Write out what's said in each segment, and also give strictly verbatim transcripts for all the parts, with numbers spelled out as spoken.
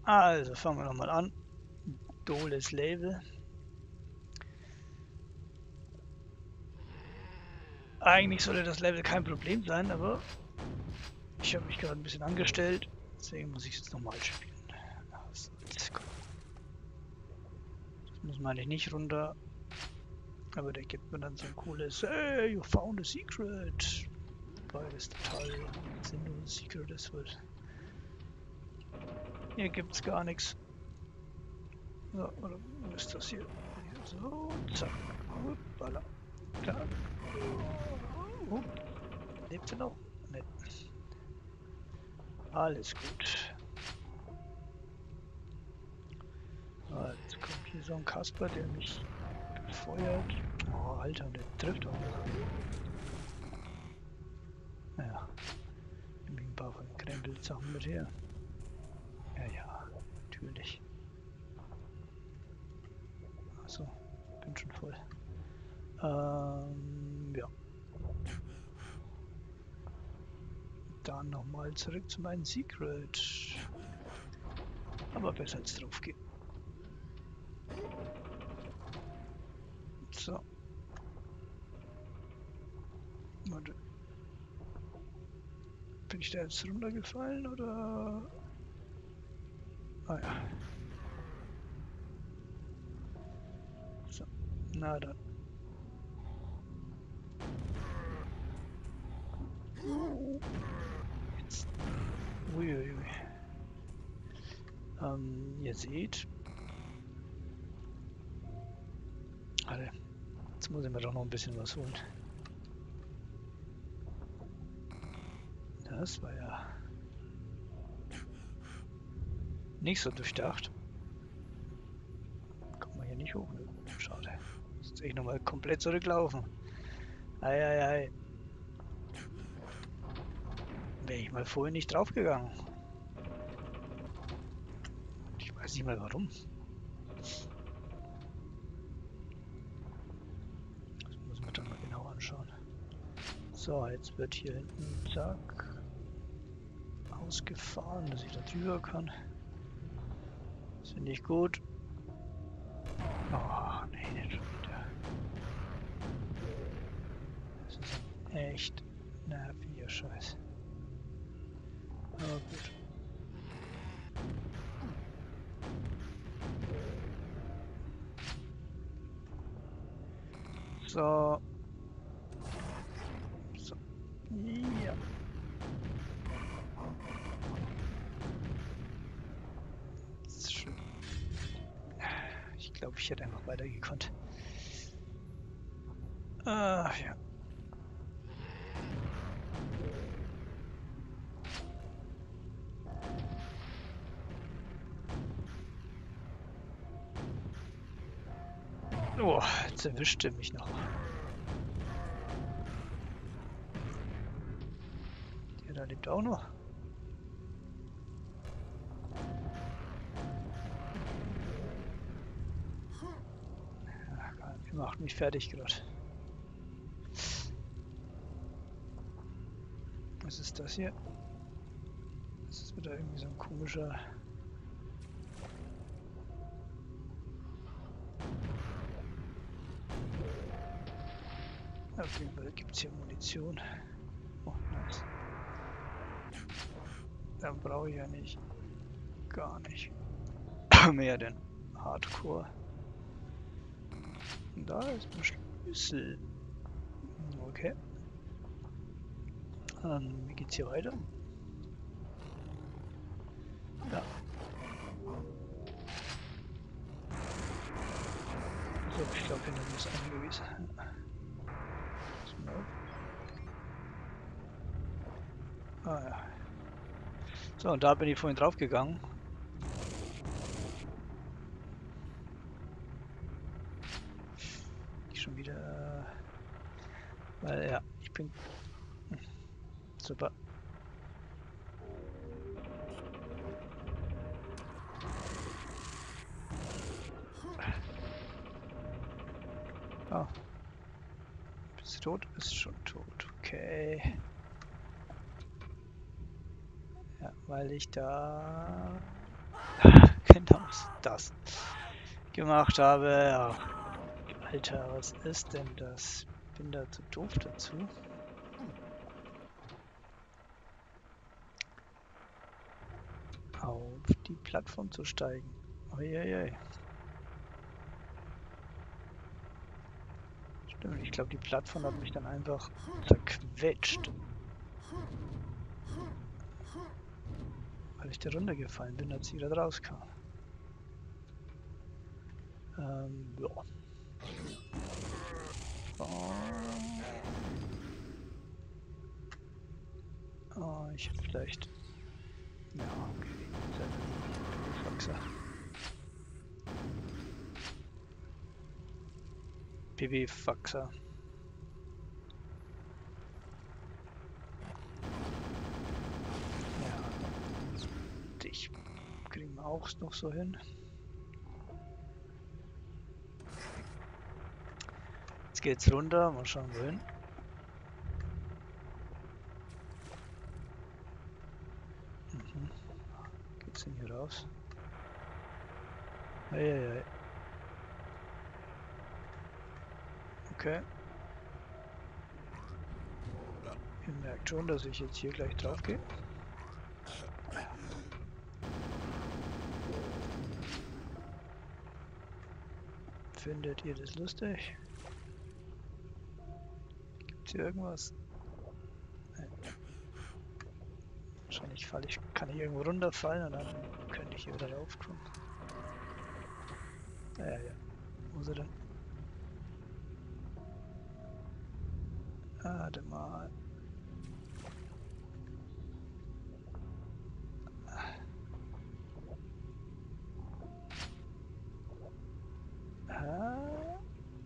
Also fangen wir nochmal an. Doles Label. Eigentlich sollte das Level kein Problem sein, aber ich habe mich gerade ein bisschen angestellt. Deswegen muss ich es jetzt nochmal spielen. Also, das müssen wir eigentlich nicht runter. Aber der gibt mir dann so ein cooles Hey, you found a secret. Wobei das total sinnloses Secret ist, weil hier gibt es gar nichts. So, oder wo ist das hier? Hier so, zack. Hoppala. Da. Oh, lebt er noch? Ne. Alles gut. Ah, jetzt kommt hier so ein Kasper, der mich befeuert. Oh, Alter, und der trifft auch noch. Naja, nehme ich ein paar von den Krempel-Sachen mit her. Ja, ja, natürlich. Achso, bin schon voll. Ähm, ja. Dann nochmal zurück zu meinem Secret. Aber besser als drauf gehen. So. Warte. Bin ich da jetzt runtergefallen oder? Ah ja. So. Na dann. Jetzt. Uiuiui. Ähm, ihr seht. Warte. Jetzt muss ich mir doch noch ein bisschen was holen. Das war ja nicht so durchdacht. Kommt man hier nicht hoch. Schade. Muss jetzt echt nochmal komplett zurücklaufen. Eieiei. Wäre ich mal vorher nicht draufgegangen. Ich weiß nicht mal warum. Das muss man dann mal genau anschauen. So, jetzt wird hier hinten, zack, ausgefahren, dass ich da drüber kann. Das finde ich gut. Oh, nee, nicht schon wieder. Das ist echt nerviger Scheiß. Aber gut. So. So. Ja. Das ist schön. Ich glaube, ich hätte einfach weiter gekonnt. Ach ja. Oh, jetzt erwischte mich noch. Der da lebt auch noch. Ja, macht mich fertig gerade. Was ist das hier? Das ist wieder irgendwie so ein komischer... Auf jeden Fall gibt es hier Munition. Oh, nice. Dann brauche ich ja nicht. Gar nicht. Mehr denn Hardcore. Und da ist ein Schlüssel. Okay. Ähm, wie geht's hier weiter? Ja. So, ich glaube, hinter mir ist einer gewesen. Ah ja. So, und da bin ich vorhin drauf gegangen. Ich schon wieder. Weil ja, ich bin. Super. Ah. Bist du tot? Bist schon tot. Okay. Ja, weil ich da Genau das gemacht habe. Ja. Alter, was ist denn das? Bin da zu doof dazu. Auf die Plattform zu steigen. Uiuiui. Stimmt, ich glaube, die Plattform hat mich dann einfach zerquetscht. Weil ich da runtergefallen bin, als ich wieder rauskam. Ähm, ja. Oh. Oh, ich hätte vielleicht... Ja, okay. Faxer. B B-Faxer. Ja. Dich kriegen wir auch noch so hin. Jetzt geht's runter. Mal schauen, wohin. Mhm. Geht's denn hier raus? Eieiei. Okay. Ihr merkt schon, dass ich jetzt hier gleich drauf gehe. Findet ihr das lustig? Gibt's hier irgendwas? Nein. Wahrscheinlich falle ich, kann ich irgendwo runterfallen und dann könnte ich hier wieder raufkommen. Ja, ja, ja. Wo ist er denn? Warte mal. Ah,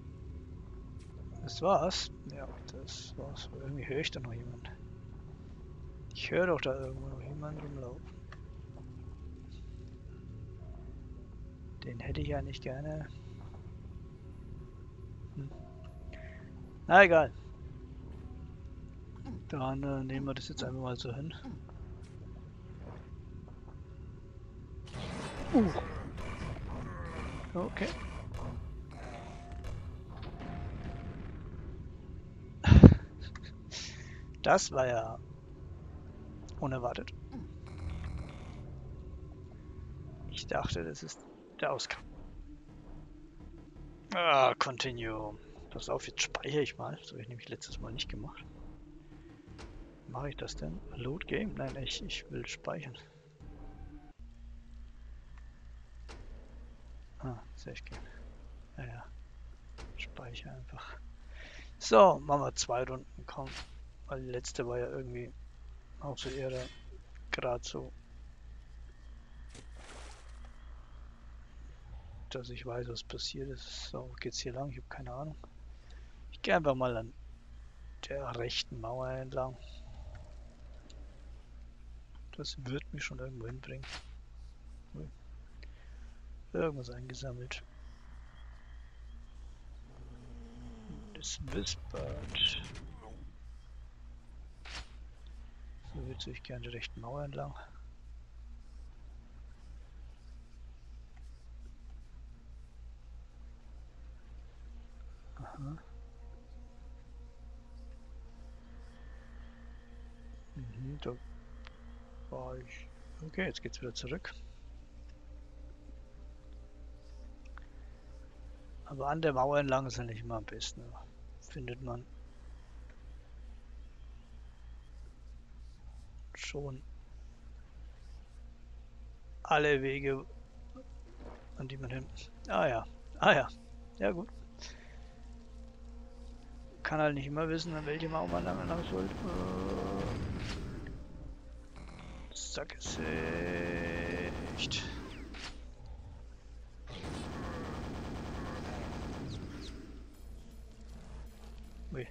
das war's. Ja, das war's. Irgendwie höre ich da noch jemanden. Ich höre doch da irgendwo noch jemanden rumlaufen. Den hätte ich ja nicht gerne. Hm. Na egal. Dann äh, nehmen wir das jetzt einfach mal so hin. Uh. Okay. Das war ja unerwartet. Ich dachte, das ist der Ausgang. Ah, continue. Pass auf, jetzt speichere ich mal. Das habe ich nämlich letztes Mal nicht gemacht. Mache ich das denn? Load Game? Nein, ich, ich will speichern. Ah, sehr schön. Ja, ja. Speichere einfach. So, machen wir zwei Runden. Komm. Weil die letzte war ja irgendwie auch so eher gerade so, dass ich weiß, was passiert ist. So, geht's hier lang? Ich habe keine Ahnung. Ich gehe einfach mal an der rechten Mauer entlang. Das wird mich schon irgendwo hinbringen. Irgendwas eingesammelt. Das Wispert. So, jetzt würde ich gerne die rechten Mauer entlang. Aha. Mhm, da war ich. Okay, jetzt geht's wieder zurück. Aber an der Mauer entlang ist ja nicht immer am besten. Findet man schon alle Wege, an die man hin. Ah ja, ah ja, ja gut. Kann halt nicht immer wissen, an welche Mauer man lang lang soll. Äh, Sackgesicht. Ui.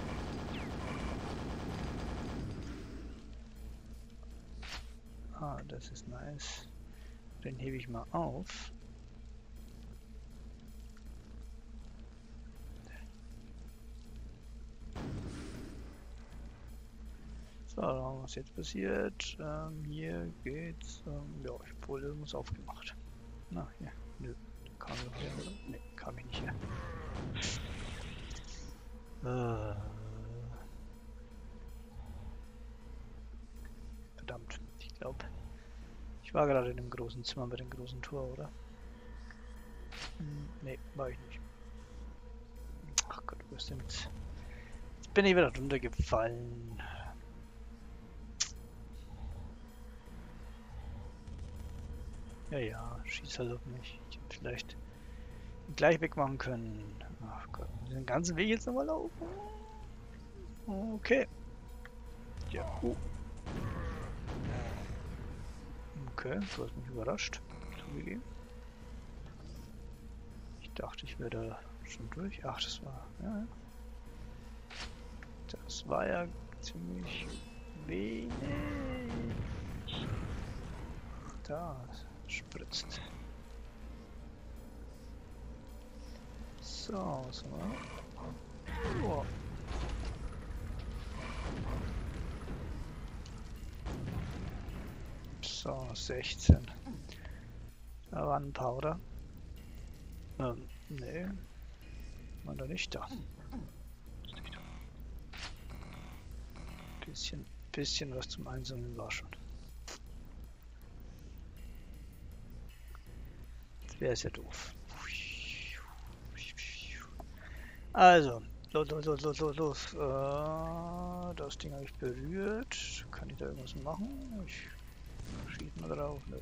Ah, das ist nice. Den hebe ich mal auf. So, dann machen wir was jetzt passiert. Ähm, hier geht's. Ähm, ja, ich habe wohl irgendwas aufgemacht. Na, hier. Nö. Kam ich noch her, oder? Ne, kam ich nicht her. Äh, verdammt. Ich glaube, ich war gerade in dem großen Zimmer mit dem großen Tor, oder? Hm, ne, war ich nicht. Ach Gott, wo ist denn jetzt? Jetzt bin ich wieder runtergefallen. Ja, ja, schieß halt auf mich. Ich hätte vielleicht gleich wegmachen können. Ach Gott, den ganzen Weg jetzt nochmal laufen? Okay. Ja, uh. Okay, du hast mich überrascht. Zugegeben. Ich dachte, ich wäre da schon durch. Ach, das war... Ja, das war ja ziemlich wenig. Da spritzt. So, so. Oh. So, sechzehn. Da war ein Powder. Ähm, nee. War da nicht da. Bisschen, bisschen was zum Einsammeln war schon. Jetzt wäre es ja doof. Also, los, los, los, los, los, los. Äh, das Ding habe ich berührt. Kann ich da irgendwas machen? Ich schieße mal drauf. Ne.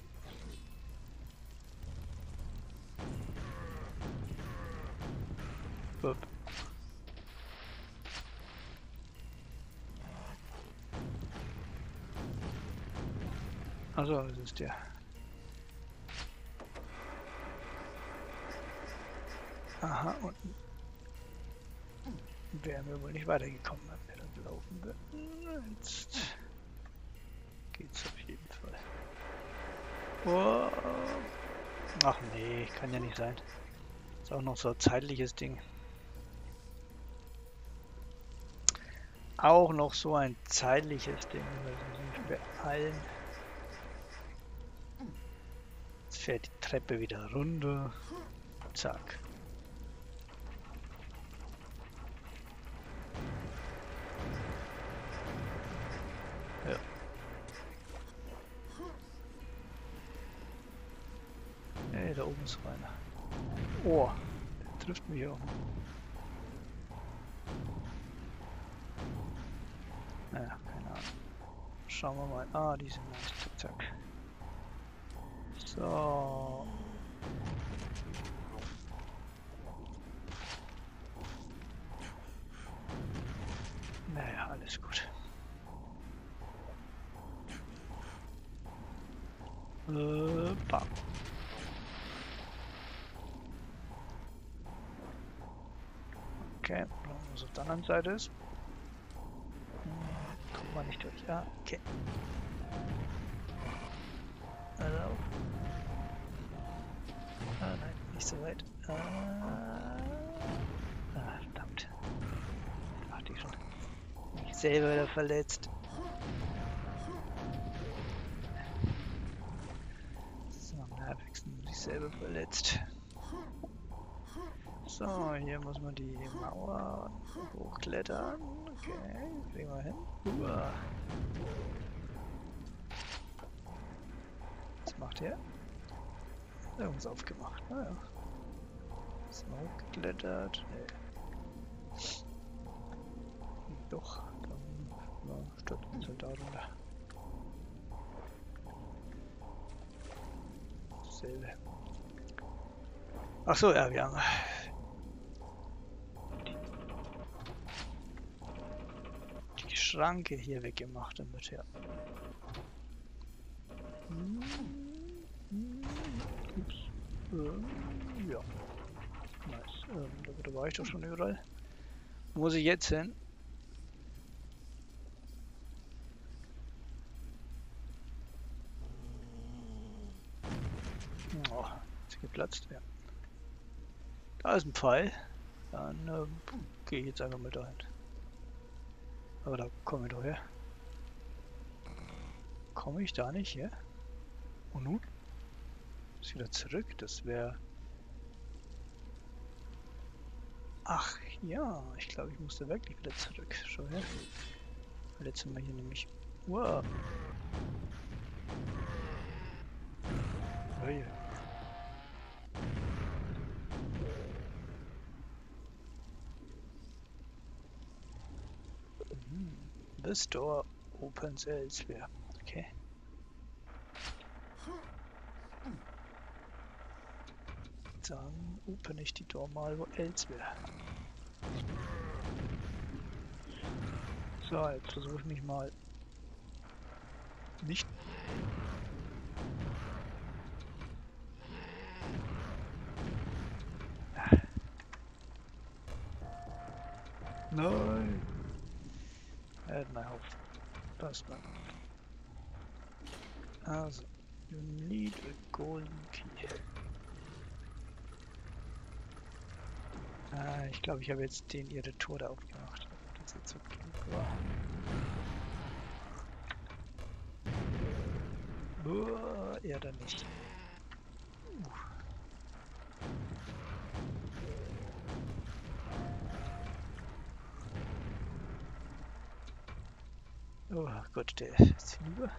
Bup. Also, das ist der. Aha, unten wären wir wohl nicht weitergekommen, wenn wir da laufen würden. Jetzt geht's auf jeden Fall. Oh. Ach nee, kann ja nicht sein. Ist auch noch so ein zeitliches Ding. Auch noch so ein zeitliches Ding. Wir müssen uns beeilen. Jetzt fährt die Treppe wieder runter. Zack. Ja. Hey, da oben ist einer. Oh, der trifft mich auch. Naja, keine Ahnung. Schauen wir mal. Ah, die sind nice. Zack, zack. So. Naja, alles gut. Äh, bam. Okay, was auf der anderen Seite ist. Kommt man nicht durch. Ja, okay. Also. Ah, nein, nicht so weit. Ah, ah verdammt. Ach, die schon. Ich selber wieder verletzt. So, am nervigsten bin ich selber verletzt. So, hier muss man die Mauer hochklettern. Okay, kriegen wir hin. Uah. Was macht ihr? Irgendwas aufgemacht, naja. Ist mal hochgeklettert. Nee. Doch, dann ja, stürzt uns halt da runter. Dasselbe. Achso, ja, wir haben die Schranke hier weggemacht damit, ja. Hm. Hm. Ups. Ähm, ja. Nice. Ähm, da, da war ich doch schon überall. Wo muss ich jetzt hin? Oh, ist geplatzt, ja. Da ist ein Pfeil. Dann äh, gehe ich jetzt einfach mal dahin. Aber da komme ich doch her. komme ich da nicht hier? Und nun? Ist wieder zurück, das wäre... Ach ja, ich glaube, ich musste wirklich wieder zurück. Schau her. Weil jetzt sind wir hier nämlich... Wow. Ui. Hm. This door opens elsewhere. Okay. Dann open ich die Door mal wo elsewhere. So, jetzt versuche ich mich mal nicht. Nein! Er hat mein Haupt. Passt mal. Also, you need a golden key. Ah, ich glaube, ich habe jetzt den ihre Tore aufgemacht. Ob das jetzt so genug war. Uah, er dann nicht. Uh. Oh Gott, der ist hinüber.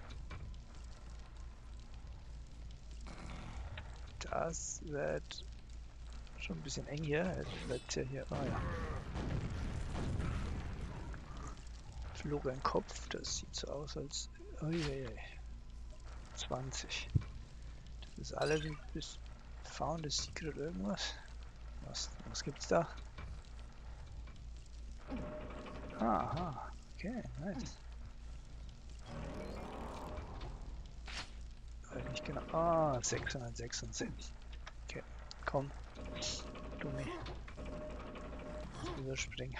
Das wird schon ein bisschen eng hier. Jetzt bleibt ja hier. Ah ja. Flog ein Kopf. Das sieht so aus, als. Uiuiui. zwanzig. Das ist alles ein bisschen. Found a Secret irgendwas. Was, was gibt's da? Aha. Okay, nice. Weiß nicht genau. Ah, sechshundertsechsundsiebzig. Okay, komm. Dummi. Überspringen.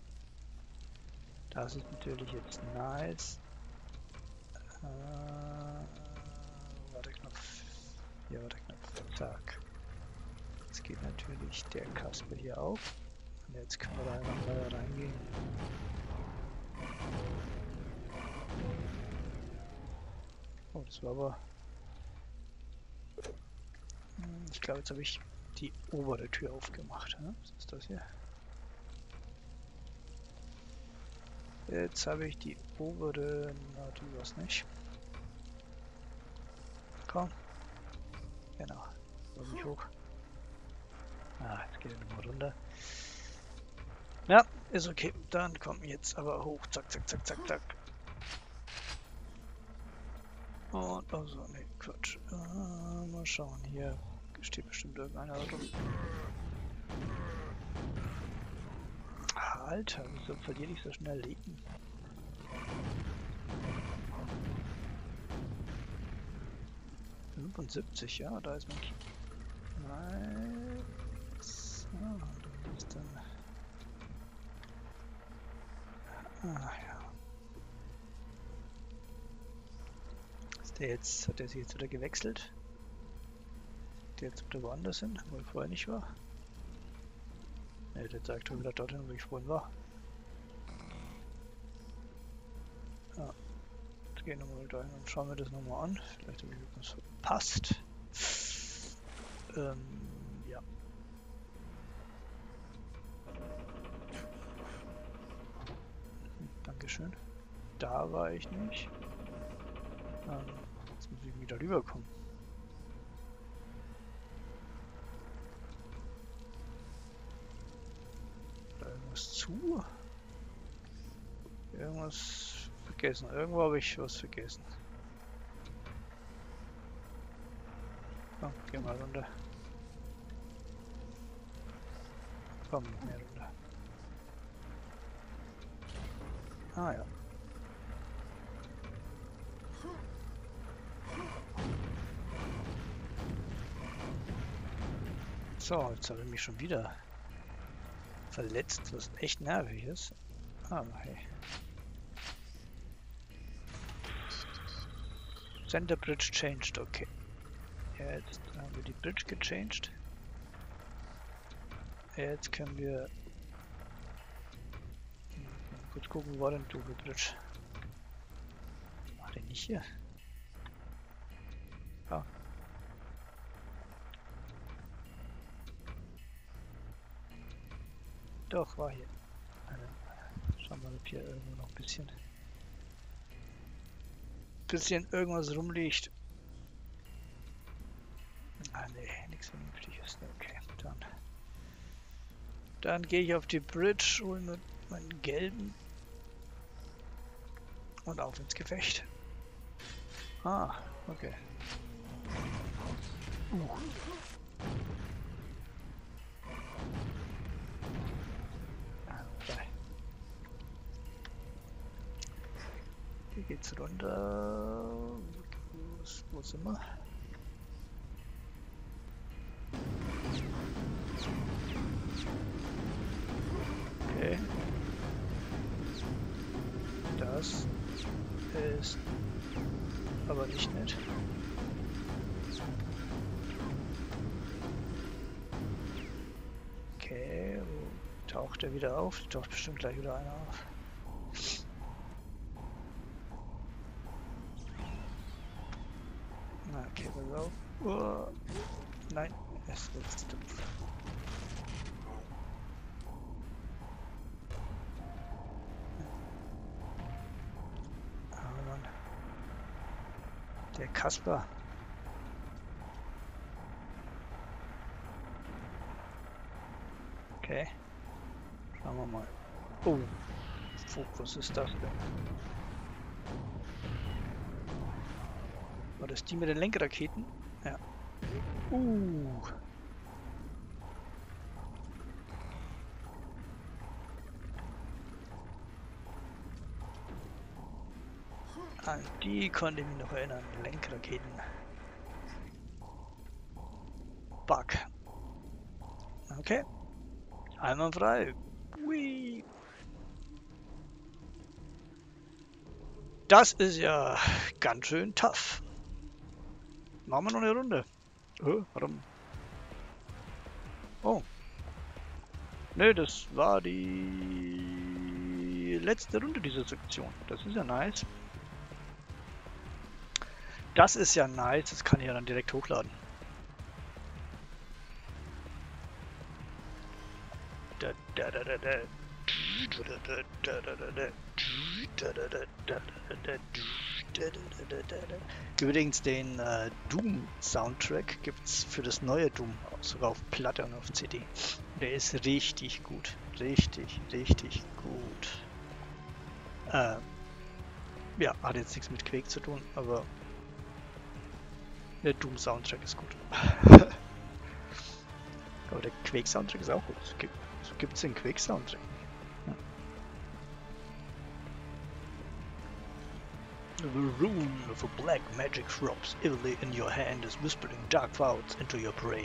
Das ist natürlich jetzt nice. Äh, wo war der Knopf? Hier war der Knopf. Zack. Jetzt geht natürlich der Kasper hier auf. Und jetzt können wir da einfach mal reingehen. Oh, das war aber... Ich glaube, jetzt habe ich die obere Tür aufgemacht. Ne? Was ist das hier? Jetzt habe ich die obere... Na, du was nicht. Komm. Genau. Komm nicht hoch. Ah, jetzt geht er nochmal runter. Ja, ist okay. Dann kommen jetzt aber hoch. Zack, zack, zack, zack, zack. Und also, ne, Quatsch. Äh, mal schauen. Hier steht bestimmt irgendeiner rum. Alter, wieso verliere ich so schnell Leben? fünfundsiebzig, ja, da ist mein Key. Nein. So, dann ist dann. Ah ja. Ist der jetzt, hat der sich jetzt wieder gewechselt? Der jetzt wieder woanders hin, wo ich vorher nicht war? Ne, der zeigt schon wieder dorthin, wo ich vorhin war. Ah. Jetzt gehen wir mal da hin und schauen wir das nochmal an. Vielleicht habe ich irgendwas verpasst. Ähm, ja. Dankeschön. Da war ich nicht. Ähm, jetzt muss ich wieder rüberkommen. Da irgendwas zu? Irgendwas vergessen. Irgendwo habe ich was vergessen. Komm, geh mal runter. Komm, mehr runter. Ah ja. So, jetzt habe ich mich schon wieder verletzt, was echt nervig ist. Ah, hey. Center Bridge changed, okay. Jetzt haben wir die Bridge gechanged. Jetzt können wir kurz gucken, wo war denn Double Bridge? War der nicht hier? Doch, war hier. Also, schauen wir mal, ob hier irgendwo noch ein bisschen... bisschen irgendwas rumliegt. Ah ne, nichts Vernünftiges. Okay, dann. Dann gehe ich auf die Bridge, hole mir meinen gelben und auf ins Gefecht. Ah, okay. Uh. Ah, okay. Hier geht's runter. Wo, wo sind wir? Okay. Das ist aber nicht nett. Okay, wo taucht er wieder auf? Taucht bestimmt gleich wieder einer auf. Na, okay, pass auf. Oh, nein, es wird dumpf. Der Kasper. Okay. Schauen wir mal. Oh. Fuck, was ist das denn? War das die mit den Lenkraketen? Ja. Uh. An die konnte ich mich noch erinnern. Lenkraketen. Bug. Okay. Einmal frei. Hui. Das ist ja ganz schön tough. Machen wir noch eine Runde. Oh, warum? Oh. Ne, das war die letzte Runde dieser Sektion. Das ist ja nice. Das ist ja nice. Das kann ich ja dann direkt hochladen. Übrigens den äh, Doom Soundtrack gibt es für das neue Doom sogar auf Platte und auf C D. Der ist richtig gut, richtig, richtig gut. Äh, ja, hat jetzt nichts mit Quake zu tun, aber der Doom Soundtrack ist gut. Aber der Quake Soundtrack ist auch gut. So gibt es den Quake Soundtrack. Ja. The rune of a black magic throbs evilly in your hand is whispering dark clouds into your brain.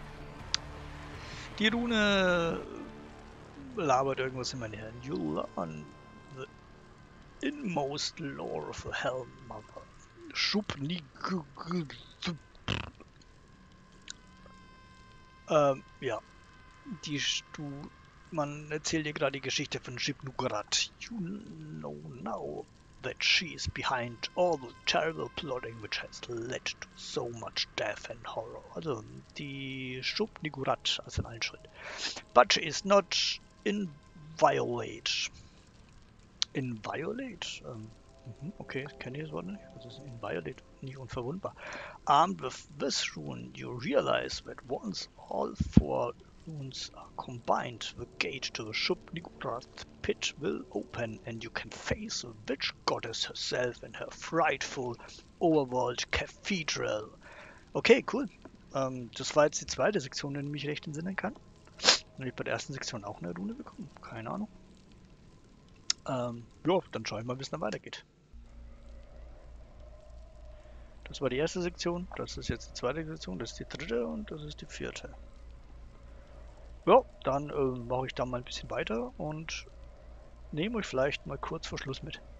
Die Rune labert irgendwas in mein Hirn. You learn the inmost lore of a Hell Mother. Schubni. Ähm, ja. Die Stu Man erzählt dir gerade die Geschichte von Shib-Nugarat. You know now that she is behind all the terrible plotting which has led to so much death and horror. Also die Shub-Nugarat, also in allen Schritt. But she is not inviolate. Inviolate? Ähm, okay, kenne ich das Wort nicht. Was ist inviolate? Nicht unverwundbar. Armed with this rune, you realize that once all four runes are combined, the gate to the Shub-Nugarat pit will open and you can face the witch goddess herself in her frightful overworld cathedral. Okay, cool. Ähm, das war jetzt die zweite Sektion, wenn ich mich recht entsinnen kann. Und ich bei der ersten Sektion auch eine Rune bekommen. Keine Ahnung. Ähm, ja, dann schaue ich mal, wie es dann weitergeht. Das war die erste Sektion, das ist jetzt die zweite Sektion, das ist die dritte und das ist die vierte. Ja, dann äh, mache ich da mal ein bisschen weiter und nehme euch vielleicht mal kurz vor Schluss mit.